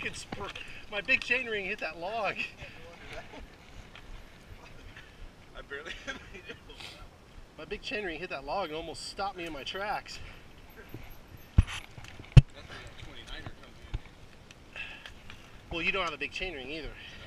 fucking my big chain ring hit that log. I barely made it. My big chain ring hit that log and almost stopped me in my tracks. That's where that 29er comes in. Well, you don't have a big chain ring either.